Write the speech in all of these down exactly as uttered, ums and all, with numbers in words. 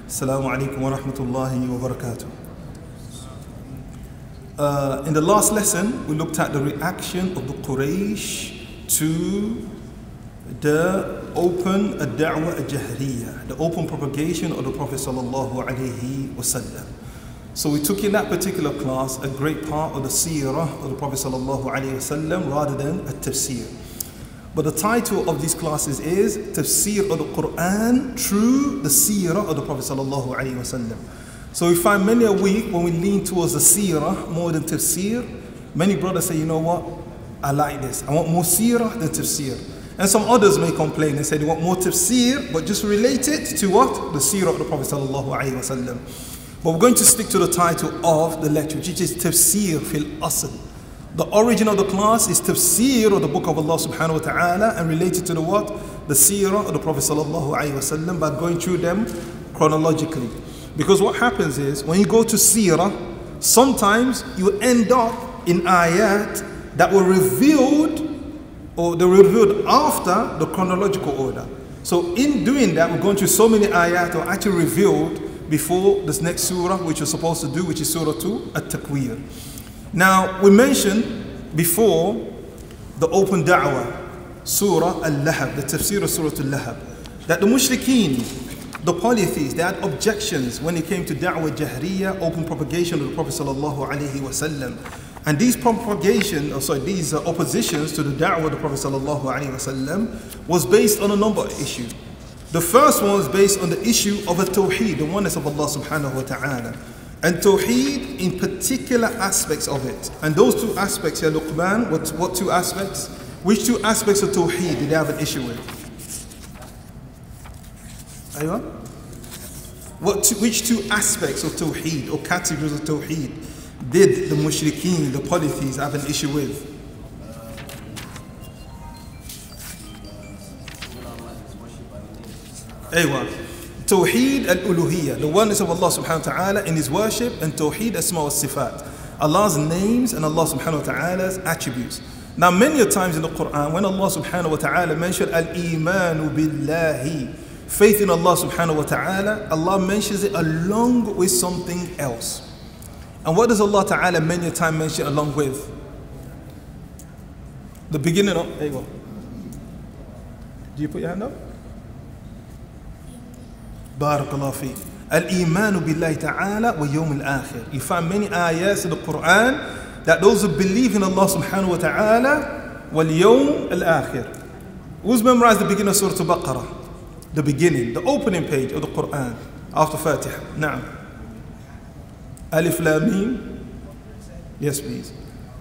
Assalamu alaikum wa rahmatullahi wa barakatuh. Uh, in the last lesson, we looked at the reaction of the Quraysh to the open ad-da'wah al-jahriyah, the open propagation of the Prophet sallallahu alaihi wasallam. So we took in that particular class a great part of the Seerah of the Prophet sallallahu alaihi wasallam rather than a tafseer. But the title of these classes is Tafseer of the Qur'an through the Seerah of the Prophet sallallahu alaihi wasallam. So we find many a week when we lean towards the Seerah more than Tafseer, many brothers say, you know what, I like this. I want more Seerah than Tafseer. And some others may complain and say they want more Tafseer, but just relate it to what? The Seerah of the Prophet sallallahu alaihi wasallam. But we're going to stick to the title of the lecture, which is Tafseer fil Asl. The origin of the class is Tafseer of the Book of Allah subhanahu wa ta'ala and related to the what? The Seerah of the Prophet sallallahu alaihi wasallam by going through them chronologically. Because what happens is, when you go to Seerah, sometimes you end up in ayat that were revealed or they were revealed after the chronological order. So in doing that, we're going through so many ayat that are actually revealed before this next surah, which you're supposed to do, which is Surah two, At-Takwir. Now, we mentioned before the open da'wah, Surah Al-Lahab, the tafsir of Surah Al-Lahab, that the mushrikeen, the polytheists, they had objections when it came to da'wah jahriyah, open propagation of the Prophet sallallahu alaihi wasallam. And these propagation, or sorry, these uh, oppositions to the da'wah of the Prophet sallallahu alaihi wasallam was based on a number of issues. The first one was based on the issue of a tawheed, the oneness of Allah subhanahu wa ta'ala. And tawheed in particular aspects of it. And those two aspects here, Luqman, what, what two aspects? Which two aspects of tawheed did they have an issue with? Aywa? What two, which two aspects of tawheed or categories of tawheed did the mushrikeen, the polytheists, have an issue with? Aywa. Tawheed al-uluhiyyah, the oneness of Allah subhanahu wa ta'ala in His worship, and Tawheed asma wa sifat, Allah's names and Allah subhanahu wa ta'ala's attributes. Now many a times in the Qur'an, when Allah subhanahu wa ta'ala mentioned al-imanu billahi, faith in Allah subhanahu wa ta'ala, Allah mentions it along with something else. And what does Allah ta'ala many a time mention along with? The beginning of, there you go. Do you put your hand up? Barakallahu fi. Al-imanu billahi ta'ala wa yawm al-akhir. You find many ayahs in the Qur'an that those who believe in Allah subhanahu wa ta'ala wal yawm al-akhir. Who's memorized the beginning of Surah Al-Baqarah? The beginning, the opening page of the Qur'an after Fatiha. Na'am. Alif Lam Mim. Yes, please.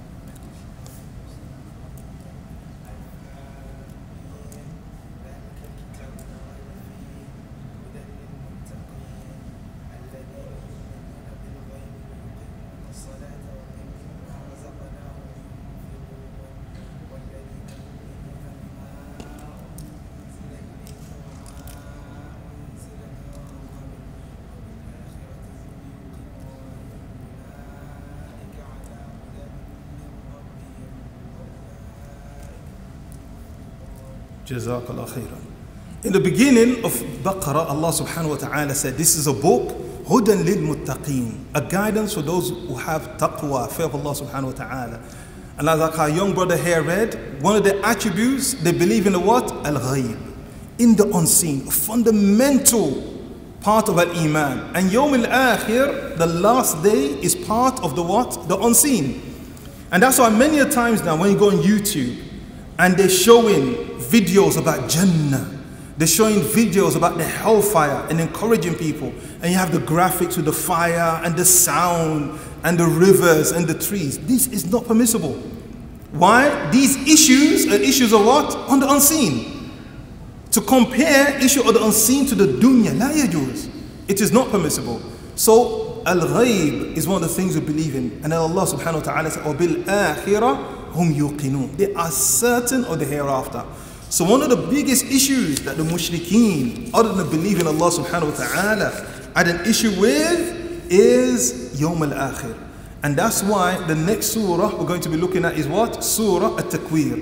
Jazakallah khairan. In the beginning of Baqarah, Allah subhanahu wa ta'ala said, this is a book, Hudan lil Muttaqeen, a guidance for those who have taqwa, fear of Allah subhanahu wa ta'ala. And as like our young brother here read, one of the attributes, they believe in the what? Al-Ghayb, in the unseen, a fundamental part of Al-Iman. And Yawm al-Akhir, the last day, is part of the what? The unseen. And that's why many a times now when you go on YouTube, and they're showing videos about Jannah. They're showing videos about the hellfire and encouraging people. And you have the graphics with the fire and the sound and the rivers and the trees. This is not permissible. Why? These issues are issues of what? On the unseen. To compare issue of the unseen to the dunya, la yajuz. It is not permissible. So, al-ghayb is one of the things we believe in. And then Allah subhanahu wa ta'ala said, وَبِالْآخِرَةِ hum yuqinun. They are certain of the hereafter. So one of the biggest issues that the mushrikeen, other than believing Allah subhanahu wa ta'ala, had an issue with is Yawm al-Akhir. And that's why the next surah we're going to be looking at is what? Surah At-Takwir.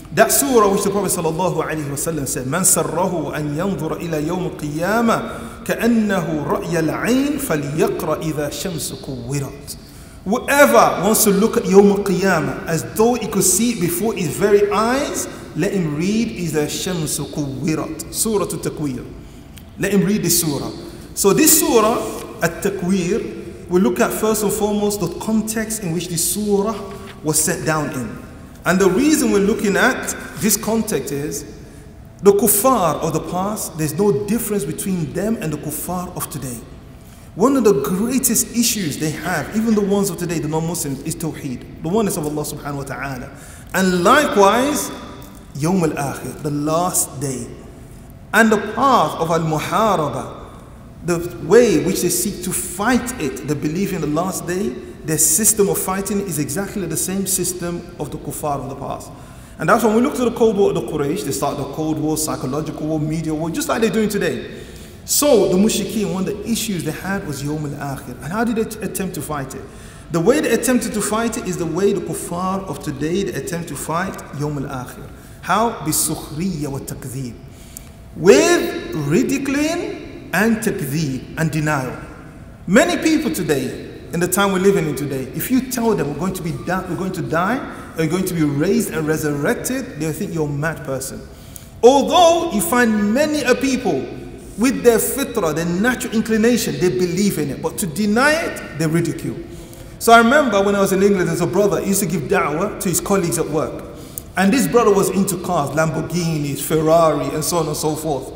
That surah which the Prophet sallallahu alaihi wasallam said, "Man sarrahu an yanzura ila yawm al-qiyamah ka'annahu ra'ya al-'ayn falyaqra idha shamsu kuwirat." Whoever wants to look at Yawm al-Qiyamah as though he could see it before his very eyes, let him read Idha Shamsu Kuwirat, Surah At-Takwir. Let him read this surah. So this surah, At-Takwir, we look at first and foremost the context in which this surah was set down in. And the reason we're looking at this context is the kuffar of the past, there's no difference between them and the kuffar of today. One of the greatest issues they have, even the ones of today, the non-Muslims, is Tawheed, the oneness of Allah subhanahu wa ta'ala. And likewise, Yawm al-Akhir, the last day. And the path of al-Muharaba, the way which they seek to fight it, the belief in the last day, their system of fighting is exactly the same system of the kuffar of the past. And that's when we look to the Cold War of the Quraysh, they start the Cold War, psychological war, media war, just like they're doing today. So the mushrikeen, one of the issues they had was Yawm al-Akhir. And how did they attempt to fight it? The way they attempted to fight it is the way the kuffar of today they attempt to fight Yawm al-Akhir. How? Bisukhriya wa takdhib. With ridiculing and takdhib and denial. Many people today, in the time we're living in today, if you tell them we're going to be da we're going to die, and we're going to be raised and resurrected, they'll think you're a mad person. Although you find many a people with their fitrah, their natural inclination, they believe in it. But to deny it, they ridicule. So I remember when I was in England as a brother, he used to give da'wah to his colleagues at work. And this brother was into cars, Lamborghinis, Ferrari, and so on and so forth.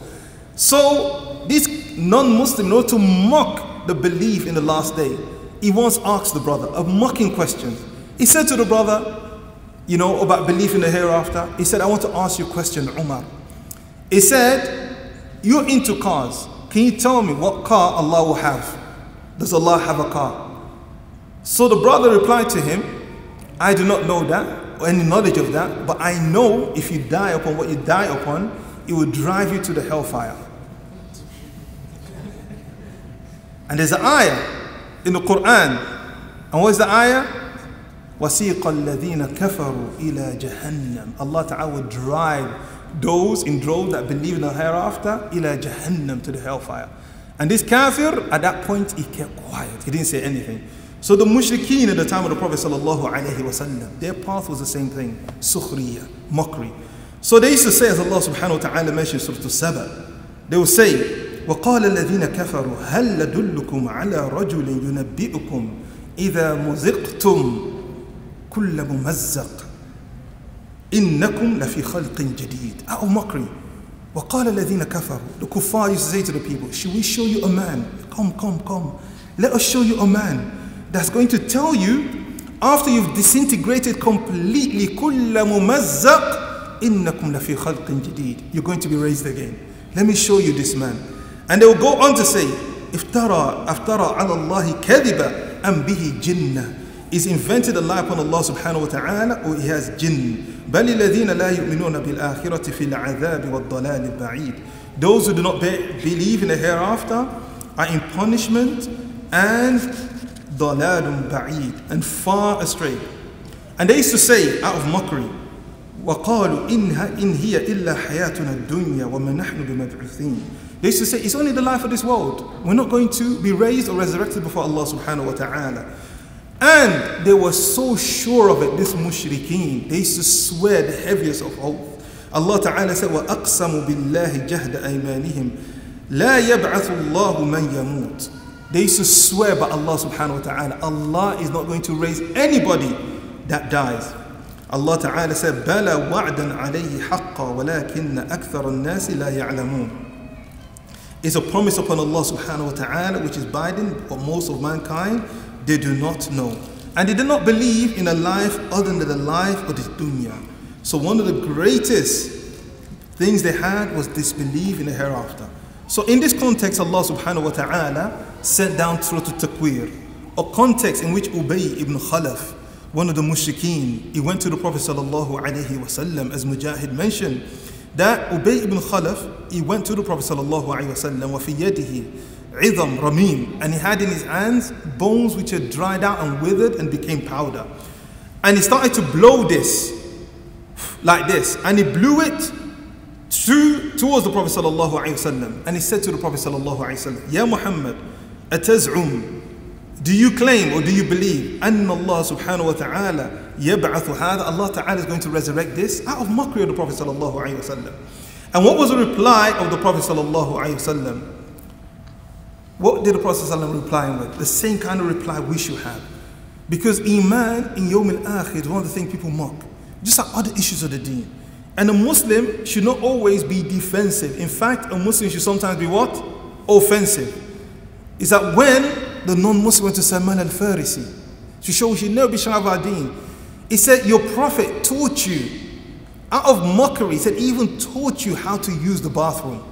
So this non-Muslim, in order to mock the belief in the last day, he once asked the brother a mocking question. He said to the brother, you know, about belief in the hereafter, he said, I want to ask you a question, Umar. He said, you're into cars. Can you tell me what car Allah will have? Does Allah have a car? So the brother replied to him, I do not know that, or any knowledge of that, but I know if you die upon what you die upon, it will drive you to the hellfire. And there's an ayah in the Qur'an. And what is the ayah? وَسِيقَ الَّذِينَ كَفَرُوا إِلَى جَهَنَّمْ. Allah Ta'ala will drive those in droves that believe in the hereafter, ila jahannam, to the hellfire. And this kafir, at that point, he kept quiet. He didn't say anything. So the mushrikeen at the time of the Prophet sallallahu alaihi wasallam, their path was the same thing, sukhriya, mockery. So they used to say, as Allah subhanahu wa ta'ala mentioned in Surah Saba, they would say, وَقَالَ الَّذِينَ كَفَرُوا هَلْ لَدُلُّكُمْ عَلَى رَجُلٍ يُنَبِّئُكُمْ إِذَا مُزِقْتُمْ كُلَّ مُمَزَّقٍ إِنَّكُمْ لَفِي خَلْقٍ جَدِيدٍ. Out of mockery. وَقَالَ الَّذِينَ كَفَرُوا. The kuffar used to say to the people, should we show you a man? Come, come, come. Let us show you a man that's going to tell you, after you've disintegrated completely, كُلَّ مُمَزَّقٍ إِنَّكُمْ لَفِي خَلْقٍ جَدِيدٍ. You're going to be raised again. Let me show you this man. And they will go on to say, افترى افترى على الله كذبا أم به جنة. Is invented a lie upon Allah subhanahu wa ta'ala, or he has jinn. بل الذين لا يؤمنون بالآخرة في العذاب والضلال البعيد. Those who do not be, believe in the hereafter are in punishment and ضلال بعيد, and far astray. And they used to say out of mockery, وقالوا إن إن هي إلا حياتنا الدنيا وما نحن بمبعوثين. They used to say, it's only the life of this world. We're not going to be raised or resurrected before Allah subhanahu wa ta'ala. And they were so sure of it, this mushrikeen. They used to swear the heaviest of oath. Allah ta'ala said, وَأَقْسَمُوا بِاللَّهِ جَهْدَ أَيْمَانِهِمْ لَا يَبْعَثُ اللَّهُ مَنْ يَمُوتُ. They used to swear by Allah subhanahu wa ta'ala, Allah is not going to raise anybody that dies. Allah ta'ala said, بَلَا وَعْدًا عَلَيْهِ حَقًّا وَلَكِنَّ أَكْثَرَ النَّاسِ لَا يَعْلَمُونَ. It's a promise upon Allah subhanahu wa ta'ala which is binding, but most of mankind, they do not know. And they do not believe in a life other than the life of this dunya. So one of the greatest things they had was disbelief in the hereafter. So in this context, Allah subhanahu wa ta'ala sent down Surah At-Takwir, a context in which Ubay ibn Khalaf, one of the mushrikeen, he went to the Prophet sallallahu alaihi wasallam, as Mujahid mentioned, that Ubay ibn Khalaf, he went to the Prophet sallallahu alaihi wasallam, wa fi yadihi idham ramim, and he had in his hands bones which had dried out and withered and became powder. And he started to blow this like this, and he blew it to, towards the Prophet sallallahu alaihi wasallam, and he said to the Prophet sallallahu alaihi wasallam, Ya Muhammad, ataz'um, do you claim or do you believe anna Allah subhanahu wa ta'ala yab'athu hadha, Allah ta'ala is going to resurrect this? Out of mockery of the Prophet sallallahu alaihi wasallam. And what was the reply of the Prophet sallallahu alaihi wasallam? What did the Prophet sallallahu alaihi wasallam reply with? The same kind of reply we should have. Because Iman in Yawm al-Akhir is one of the things people mock, just like other issues of the deen. And a Muslim should not always be defensive. In fact, a Muslim should sometimes be what? Offensive. Is that when the non-Muslim went to Salman al-Farisi to show we should never be shy of our deen, he said, your Prophet taught you, out of mockery, he said, he even taught you how to use the bathroom.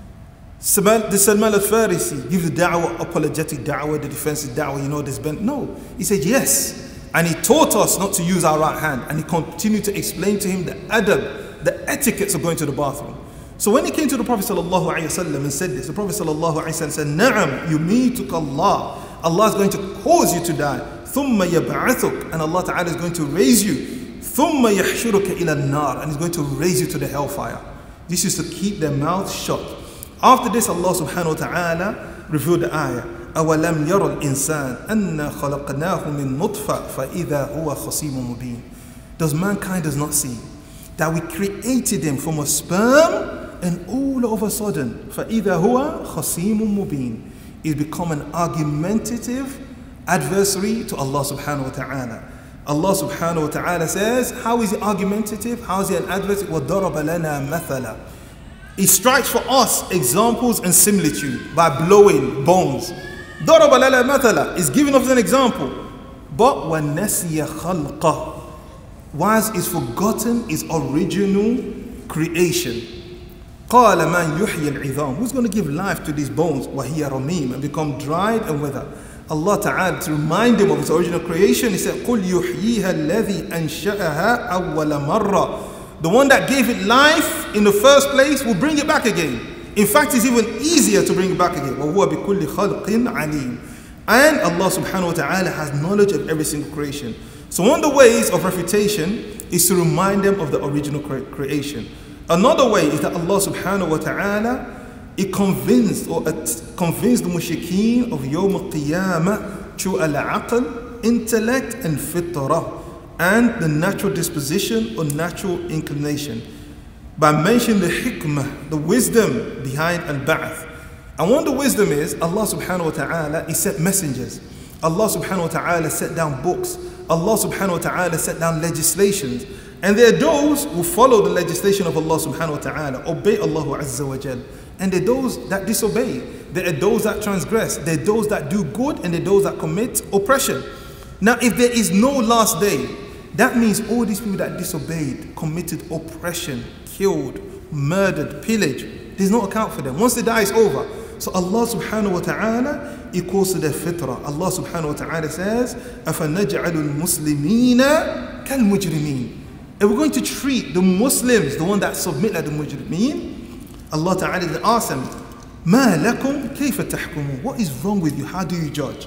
The Salman al-Farisi gives the da'wah, apologetic da'wah, the defensive da'wah, you know this bent. No, he said yes. And he taught us not to use our right hand. And he continued to explain to him the adab, the etiquettes of going to the bathroom. So when he came to the Prophet sallallahu alaihi wasallam and said this, the Prophet sallallahu alaihi wasallam said, Na'am, yumituka Allah. Allah is going to cause you to die. Thumma yab'athuk. And Allah Ta'ala is going to raise you. Thumma yahshuruka ila an-nar. And he's going to raise you to the hellfire. This is to keep their mouths shut. After this, Allah subhanahu wa ta'ala revealed the ayah. أَوَلَمْ يَرَ الْإِنسَانِ أَنَّا خَلَقْنَاهُ مِن نُطْفَةٍ فَإِذَا هُوَ خَصِيمٌ مُبِينٌ. Does mankind does not see that we created him from a sperm, and all of a sudden, فَإِذَا هُوَ خَصِيمٌ مُبِينٌ, is become an argumentative adversary to Allah subhanahu wa ta'ala. Allah subhanahu wa ta'ala says, how is he argumentative? How is he an adversary? وَضَرَبَ لَنَا مَثَلًا. He strikes for us examples and similitude by blowing bones. ضَرَبَ لَنَا مَثَلًا is giving us an example. But وَنَسِيَ خَلْقَهُ, whilst is forgotten his original creation. قَالَ مَنْ يُحْيِي الْعِظَامِ, who's going to give life to these bones? وَهِيَ رَمِيمٌ, and become dried and withered. Allah Ta'ala, to remind him of his original creation, he said, قُلْ يُحْيِيهَا الَّذِي أَنْشَأَهَا أَوَّلَ مَرَّةٍ. The one that gave it life in the first place will bring it back again. In fact, it's even easier to bring it back again. وَهُوَ بِكُلِّ خَلْقٍ عَلِيمٌ. And Allah subhanahu wa ta'ala has knowledge of every single creation. So one of the ways of refutation is to remind them of the original cre creation. Another way is that Allah subhanahu wa ta'ala, He convinced or convinced the mushrikeen of Yawm al-Qiyamah through al-aql, intellect and fitrah, and the natural disposition or natural inclination, by mentioning the hikmah, the wisdom behind al-ba'ath. And one of the wisdom is Allah subhanahu wa ta'ala, He sent messengers. Allah subhanahu wa ta'ala set down books. Allah subhanahu wa ta'ala set down legislations. And there are those who follow the legislation of Allah subhanahu wa ta'ala, obey Allah azza wa jal. And there are those that disobey. There are those that transgress. There are those that do good, and there are those that commit oppression. Now, if there is no last day, that means all these people that disobeyed, committed oppression, killed, murdered, pillaged, there's no account for them. Once they die, it's over. So Allah subhanahu wa ta'ala equals to their fitrah. Allah subhanahu wa ta'ala says, أَفَنَجْعَلُ الْمُسْلِمِينَ كَالْمُجْرِمِينَ. And we're going to treat the Muslims, the one that submit like the mujrimeen. Allah ta'ala then asks them, مَا لَكُمْ كَيْفَ تَحْكُمُونَ. What is wrong with you? How do you judge?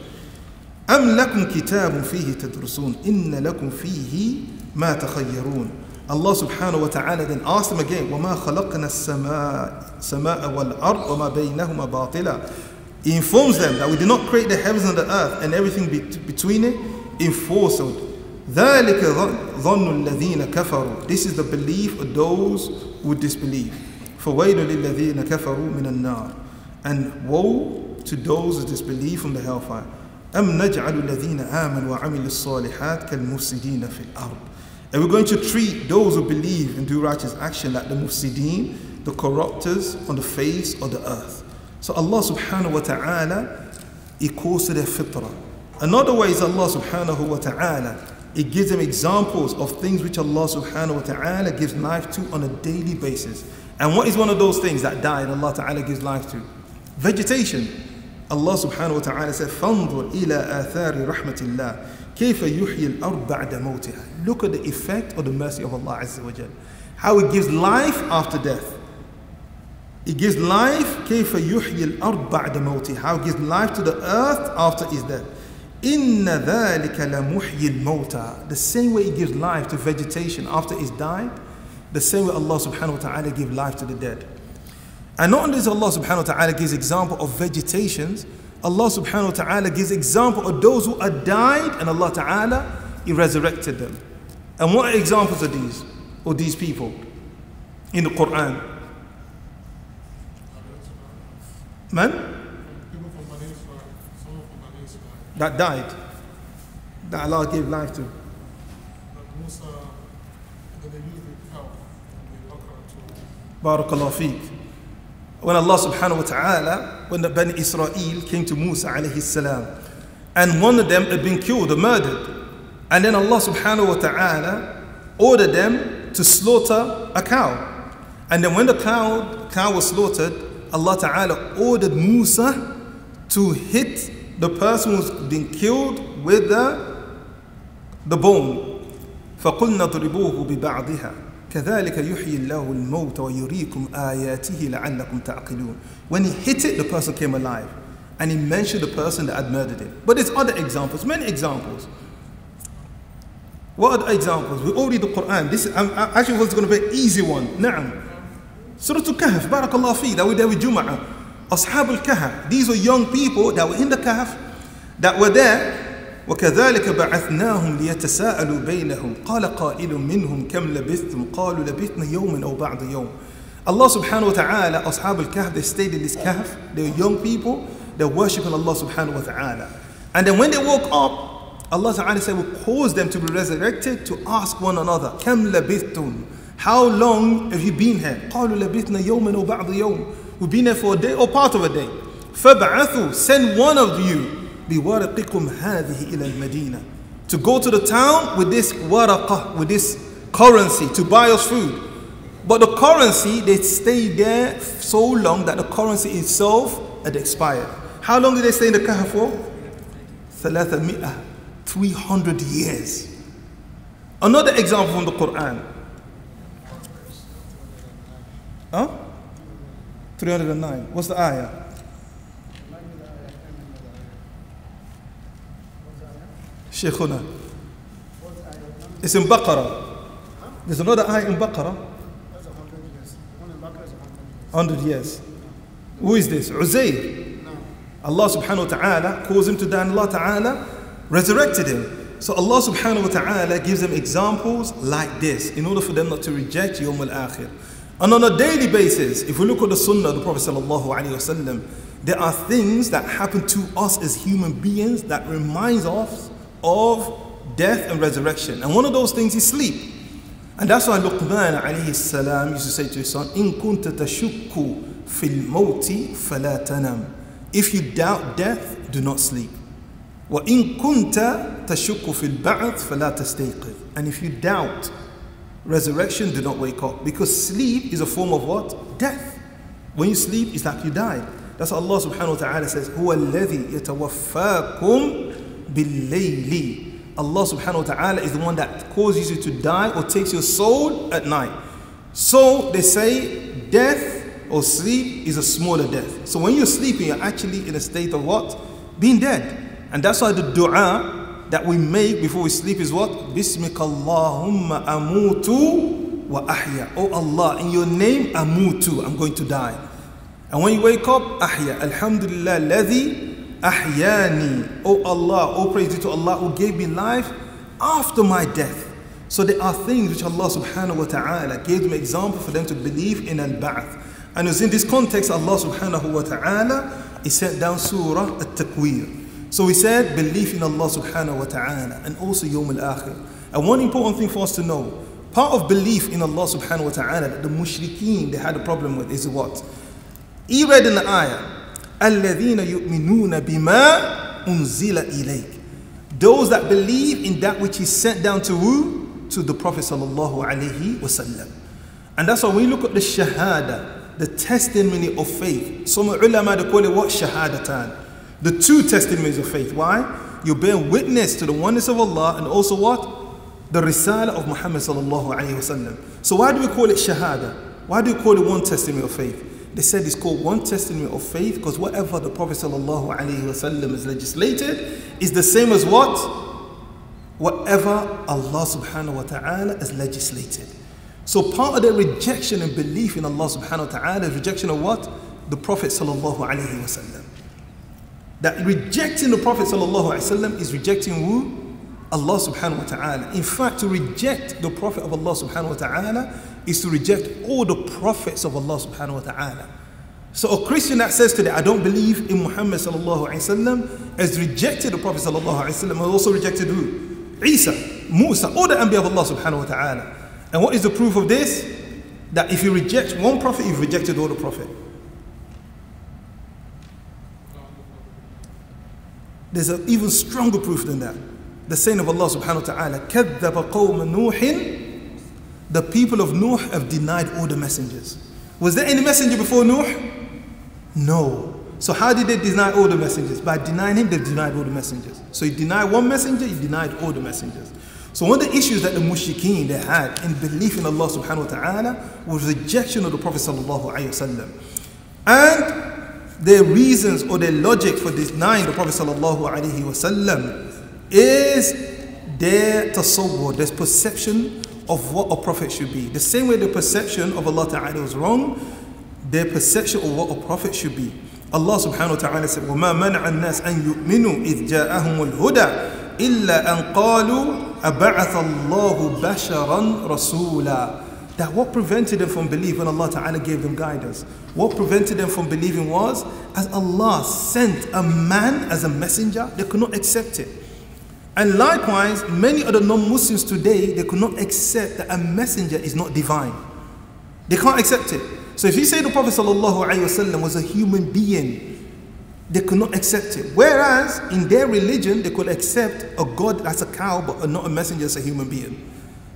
أَمْ لَكُمْ كِتَابٌ فِيهِ تَدْرُسُونَ إِنَّ لَكُمْ فِيهِ مَا تَخَيَّرُونَ. Allah subhanahu wa ta'ala then asks them again, وَمَا خَلَقْنَا السَّمَاءَ وَالْأَرْضَ وَمَا بَيْنَهُمَا بَاطِلًا. He informs them that we did not create the heavens and the earth and everything be between it in falsehood. ذَلِكَ ظَنُّ الَّذِينَ كَفَرُوا. This is the belief of those who disbelieve. فَوَيْلٌ لِلَّذِينَ كَفَرُوا مِنَ النَّارِ. And woe to those who disbelieve from the hellfire. أَمْ نَجْعَلُ الَّذِينَ آمَنُوا وَعَمِلُوا الصَّالِحَاتِ كَالْمُفْسِدِينَ فِي الْأَرْضِ. And we're going to treat those who believe and do righteous action like the mufsideen, the corruptors on the face of the earth. So Allah subhanahu wa ta'ala equals to their fitrah. Another way is Allah subhanahu wa ta'ala, it gives them examples of things which Allah subhanahu wa ta'ala gives life to on a daily basis. And what is one of those things that died Allah ta'ala gives life to? Vegetation. Allah subhanahu wa ta'ala said, فَانظُرْ إِلَىٰ آثَارِ رَحْمَةِ اللَّهِ كَيْفَ يُحْيِي الْأَرْضَ بَعْدَ مَوْتِهَا. Look at the effect of the mercy of Allah azza wa jal. How it gives life after death. It gives life, كَيْفَ يُحْيِي الْأَرْضَ بَعْدَ مَوْتِهَا. How it gives life to the earth after its death. إِنَّ ذَلِكَ لَمُحْيِي الْمَوْتَى. The same way it gives life to vegetation after it's died, The same way Allah subhanahu wa ta'ala gives life to the dead. And not only does Allah subhanahu wa ta'ala gives example of vegetations, Allah subhanahu wa ta'ala gives example of those who are died and Allah ta'ala, He resurrected them. And what are examples of these, or these people in the Qur'an? Man? That died, that Allah gave life to. Barakallahu feek. When Allah subhanahu wa ta'ala, when the Bani Israel came to Musa alayhi salam, and one of them had been killed or murdered, and then Allah subhanahu wa ta'ala ordered them to slaughter a cow. And then when the cow, cow was slaughtered, Allah ta'ala ordered Musa to hit the person who's been killed with the, the bone. فَقُلْنَا ضْرِبُوهُ بِبَعْضِهَا كَذَلِكَ يُحْيِي اللَّهُ الْمَوْتَ وَيُرِيكُمْ آيَاتِهِ لَعَلَّكُمْ تَعْقِلُونَ. When he hit it, the person came alive. And he mentioned the person that had murdered him. But there's other examples, many examples. What are the examples? We all read the Qur'an. This is, I actually was going to be an easy one. Na'am. Surah Al-Kahf, Barakallahu fi, that we did with Jum'ah. Ashab al-Kahf, these were young people that were in the Kahf, that were there. وكذلك بعثناهم ليتساءلوا بينهم قال قائل منهم كم لبثتم قالوا لبثنا يوما أو بعض يوم. Allah subhanahu wa ta'ala, Ashab al-Kahf, they stayed in this Kahf. They were young people, they were worshipping Allah subhanahu wa ta'ala. And then when they woke up, Allah ta'ala said, we caused them to be resurrected to ask one another, كم لبثتم, how long have you been here? قالوا لبثنا يوما أو بعض يوم. We've been here for a day or part of a day. فبعثوا, send one of you بورقكم هذه إلى المدينة, to go to the town with this waraqah, with this currency, to buy us food. But the currency, they stayed there so long that the currency itself had expired. How long did they stay in the Kahf for? ثلاثمائة, three hundred years. Another example from the Quran. Huh? three hundred nine. What's the ayah? Sheikhuna. It's in Baqarah. There's another ayah in Baqarah. one hundred years. Who is this? Uzair. Allah subhanahu wa ta'ala caused him to die and Allah ta'ala resurrected him. So Allah subhanahu wa ta'ala gives them examples like this in order for them not to reject Yawm al-Akhir. And on a daily basis, if we look at the Sunnah of the Prophet sallallahu alaihi wasallam, there are things that happen to us as human beings that reminds us of death and resurrection. And one of those things is sleep. And that's why Luqman alayhi salam used to say to his son, إِن كُنْتَ تَشُكُّ فِي الْمَوْتِ فَلَا تَنَمْ. If you doubt death, do not sleep. وَإِن كُنْتَ تَشُكُّ فِي الْبَعْثِ فَلَا تَسْتَيْقِظ. And if you doubt resurrection, do not wake up. Because sleep is a form of what? Death. When you sleep, it's like you died. That's what Allah subhanahu wa ta'ala says, هُوَ الَّذِي يَتَوَفَّاكُمْ بِاللَّيْلِ. Allah subhanahu wa ta'ala is the one that causes you to die or takes your soul at night. So they say death or sleep is a smaller death. So when you're sleeping, you're actually in a state of what? Being dead. And that's why the dua that we make before we sleep is what? Bismika Allahumma amutu wa ahya. Oh Allah, in your name amutu, I'm going to die. And when you wake up, ahya. Alhamdulillah ladhi ahyani. Oh Allah, oh praise to Allah who gave me life after my death. So there are things which Allah subhanahu wa ta'ala gave them example for them to believe in al-ba'ath. And it's in this context Allah subhanahu wa ta'ala He sent down Surah At-Takwir. So He said belief in Allah subhanahu wa ta'ala and also Yawm al-Akhir. And one important thing for us to know, part of belief in Allah subhanahu wa ta'ala that the mushrikeen they had a problem with is what? He read in the ayah, الَّذِينَ يُؤْمِنُونَ بِمَا أُنزِلَ إِلَيْكَ. Those that believe in that which is sent down to who? To the Prophet sallallahu alaihi wasallam. And that's why when you look at the shahada, the testimony of faith, some ulama they call it what? Shahadatan. The two testimonies of faith. Why? You bear witness to the oneness of Allah and also what? The risala of Muhammad sallallahu alaihi wasallam. So why do we call it shahada? Why do we call it one testimony of faith? They said it's called one testimony of faith because whatever the Prophet sallallahu alaihi wasallam has legislated is the same as what? Whatever Allah subhanahu wa ta'ala has legislated. So part of their rejection and belief in Allah subhanahu wa ta'ala is rejection of what? The Prophet sallallahu alayhi wa sallam. That rejecting the Prophet sallallahu alayhi wa sallam is rejecting who? Allah subhanahu wa ta'ala. In fact, to reject the Prophet of Allah subhanahu wa ta'ala is to reject all the prophets of Allah subhanahu wa ta'ala. So a Christian that says today, I don't believe in Muhammad sallallahu alayhi wa sallam, has rejected the Prophet sallallahu alayhi wa sallam, has also rejected who? Isa, Musa, all the Anbiya of Allah subhanahu wa ta'ala. And what is the proof of this? That if you reject one prophet, you've rejected all the prophet. There's an even stronger proof than that. The saying of Allah subhanahu wa ta'ala, كَذَّبَ قَوْمَ نُوحٍ, the people of Nuh have denied all the messengers. Was there any messenger before Nuh? No. So how did they deny all the messengers? By denying him, they denied all the messengers. So you deny one messenger, you denied all the messengers. So one of the issues that the mushrikeen they had in belief in Allah subhanahu wa ta'ala was rejection of the Prophet sallallahu alayhi wa sallam. And their reasons or their logic for denying the Prophet sallallahu alayhi wa sallam is their tasawwur, their perception of what a prophet should be. The same way the perception of Allah ta'ala was wrong, their perception of what a prophet should be. Allah subhanahu wa ta'ala said, وَمَا مَنَعَ النَّاسِ أَن يُؤْمِنُوا إِذْ جَاءَهُمُ الْهُدَى إِلَّا أَن قَالُوا أَبَعَثَ اللَّهُ بَشَرًا رَسُولًا. That what prevented them from believing when Allah ta'ala gave them guidance? What prevented them from believing was, as Allah sent a man as a messenger, they could not accept it. And likewise, many of the non-Muslims today, they could not accept that a messenger is not divine. They can't accept it. So if you say the Prophet sallallahu alaihi wasallam was a human being, they could not accept it. Whereas in their religion, they could accept a God that's a cow, but not a messenger as a human being.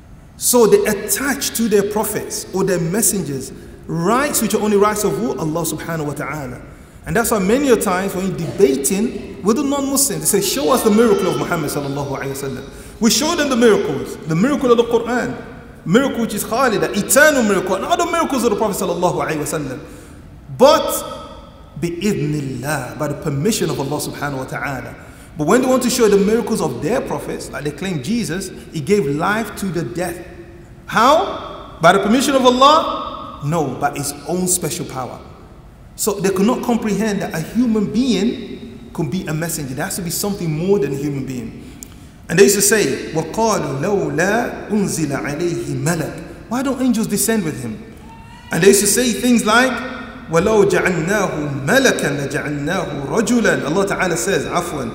So they attach to their prophets or their messengers rights which are only rights of who? Allah subhanahu wa ta'ala. And that's why many a times when you're debating with a non-Muslim, they say, show us the miracle of Muhammad sallallahu alayhi wa sallam. We show them the miracles, the miracle of the Qur'an, miracle which is Khalid, the eternal miracle, and other miracles of the Prophet sallallahu alayhi wa sallam. But bi-idhnillah, by the permission of Allah subhanahu wa ta'ala. But when they want to show the miracles of their prophets, like they claim Jesus, he gave life to the death. How? By the permission of Allah? No, by his own special power. So they could not comprehend that a human being could be a messenger. There has to be something more than a human being. And they used to say, وَقَالُوا لَوْلَا أُنزِلَ عَلَيْهِ مَلَكٌ. Why don't angels descend with him? And they used to say things like, وَلَوْ جَعَلْنَاهُ مَلَكًا لَجَعَلْنَاهُ رَجُلًا. Allah Ta'ala says, afwan,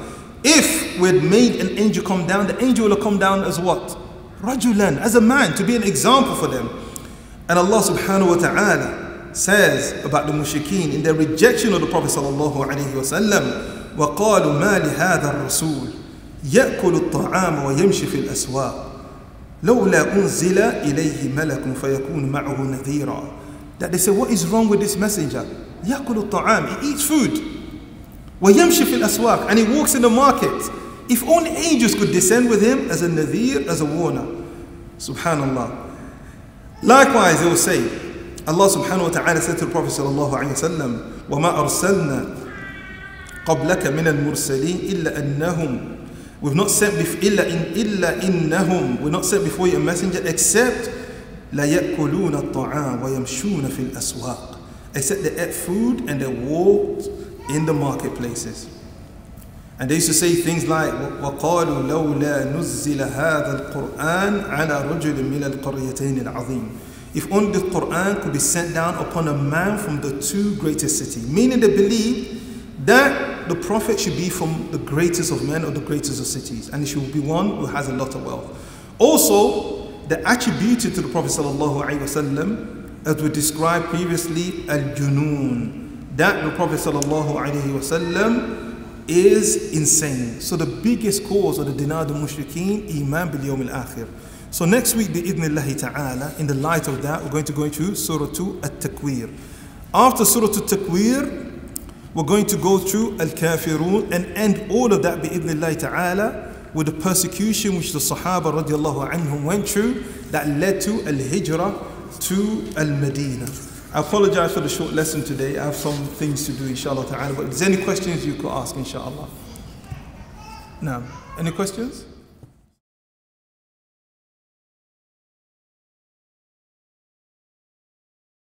if we had made an angel come down, the angel will come down as what? Rajulan, as a man, to be an example for them. And Allah Subhanahu wa Ta'ala says about the mushrikeen in their rejection of the Prophet Sallallahu Alaihi Wasallam, وَقَالُوا مَا لِهَذَا الرَّسُولِ يَأْكُلُ الطَّعَامَ وَيَمْشِي فِي الْأَسْوَاقِ لَوْلَا أُنزِلَ إِلَيْهِ مَلَكٌ فَيَكُونُ مَعَهُ نَذِيرًا. That they say, what is wrong with this messenger? يَأْكُلُ الطَّعَامِ, he eats food. وَيَمْشِي فِي الْأَسْوَاقِ, and he walks in the market. If only angels could descend with him as a nadhir, as a warner. Subhanallah. Likewise, they will say, Allah subhanahu wa ta'ala said to the Prophet sallallahu alayhi wa sallam, وَمَا أَرْسَلْنَا قَبْلَكَ مِنَ الْمُرْسَلِينَ إِلَّا أَنَّهُمْ. We've not sent before إِلَّا إِن إِلَّا إِنَّهُمْ. We're not sent before you a messenger except لَا يَأْكُلُونَ الطَّعَامَ وَيَمْشُونَ فِي الْأَسْوَاقِ. Except they ate food and they walked in the marketplaces. And they used to say things like, وَقَالُوا لَوْلَا نُزِّلَ هَذَا الْقُرْآنِ عَلَى رَجُلٍ مِنَ الْقَرْيَتَيْنِ الْعَظِيمِ. If only the Qur'an could be sent down upon a man from the two greatest cities. Meaning they believe that the Prophet should be from the greatest of men or the greatest of cities. And he should be one who has a lot of wealth. Also, they attributed to the Prophet sallallahu alaihi wasallam, as we described previously, al-junoon. That the Prophet sallallahu alaihi wasallam is insane. So the biggest cause of the denial of the mushrikeen, iman bil yawm al-akhir. So next week, bi-idhnillahi ta'ala, in the light of that, we're going to go into Surah two At-Takwir. After Surah At-Takwir, we're going to go through Al-Kafirun and end all of that bi-idhnillahi ta'ala with the persecution which the Sahaba radiallahu anhum went through that led to Al-Hijrah to Al-Madinah. I apologize for the short lesson today. I have some things to do, inshallah ta'ala. But if there's any questions you could ask, inshallah. Now, any questions?